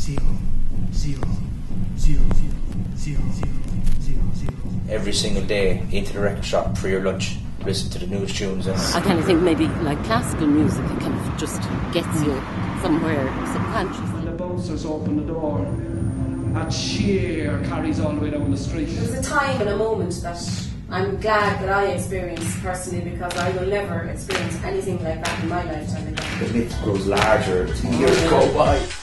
Every single day into the record shop for your lunch, listen to the newest tunes. And I kind of think maybe like classical music, it kind of just gets you somewhere subconscious. When the bouncers open the door, that cheer carries all the way down the street. There's a time and a moment that I'm glad that I experienced personally, because I will never experience anything like that in my lifetime again. the myth grows larger as the years go by.